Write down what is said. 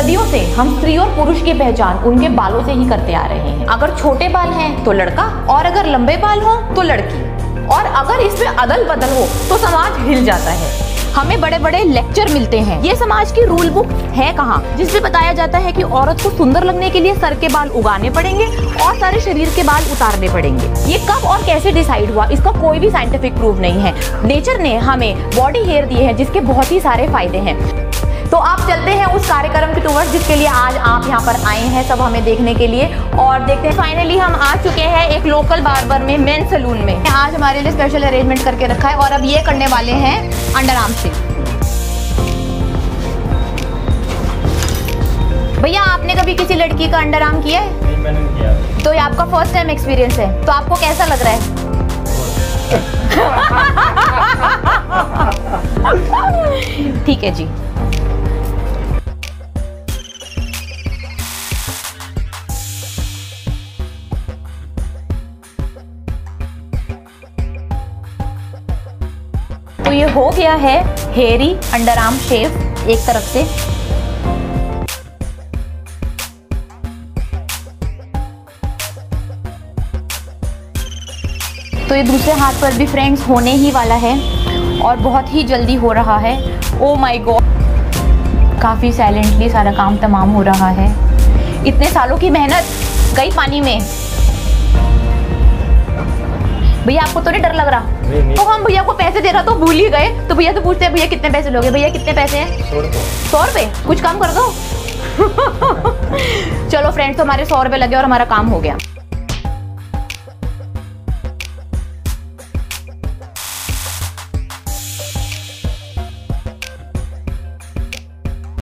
सदियों से हम स्त्री और पुरुष की पहचान उनके बालों से ही करते आ रहे हैं। अगर छोटे बाल हैं तो लड़का, और अगर लंबे बाल हो तो लड़की, और अगर इसमें अदल बदल हो तो समाज हिल जाता है। हमें बड़े बड़े लेक्चर मिलते हैं, ये समाज की रूल बुक है कहाँ, जिसमें बताया जाता है कि औरत को सुंदर लगने के लिए सर के बाल उगाने पड़ेंगे और सारे शरीर के बाल उतारने पड़ेंगे। ये कब और कैसे डिसाइड हुआ, इसका कोई भी साइंटिफिक प्रूफ नहीं है। नेचर ने हमें बॉडी हेयर दिए हैं जिसके बहुत ही सारे फायदे हैं। तो आप चलते हैं उस कार्यक्रम की टूवर्ड्स जिसके लिए आज आप यहाँ पर आए हैं, सब हमें देखने के लिए। और देखते हैं, फाइनली हम आ चुके हैं एक लोकल बार्बर में, मेन सैलून में। आज हमारे लिए स्पेशल अरेंजमेंट करके रखा है और अब ये करने वाले हैं अंडर आर्म शेव। भैया आपने कभी किसी लड़की का अंडर आर्म किया है? नहीं, मैंने नहीं किया। तो ये आपका फर्स्ट टाइम एक्सपीरियंस है, तो आपको कैसा लग रहा है? ठीक है जी। तो ये हो गया है हेयरी अंडर आर्म शेव एक तरफ से। तो ये दूसरे हाथ पर भी फ्रेंड्स होने ही वाला है और बहुत ही जल्दी हो रहा है। ओ माय गॉड, काफ़ी साइलेंटली सारा काम तमाम हो रहा है। इतने सालों की मेहनत गई पानी में। भैया आपको तो नहीं डर लग रहा? नहीं। तो हम भैया को पैसे दे रहा तो भूल ही गए, तो भैया से पूछते हैं भैया कितने पैसे लोगे? भैया कितने पैसे हैं? 100 रुपये। कुछ कम कर दो। चलो फ्रेंड्स, तो हमारे 100 रुपये लगे और हमारा काम हो गया।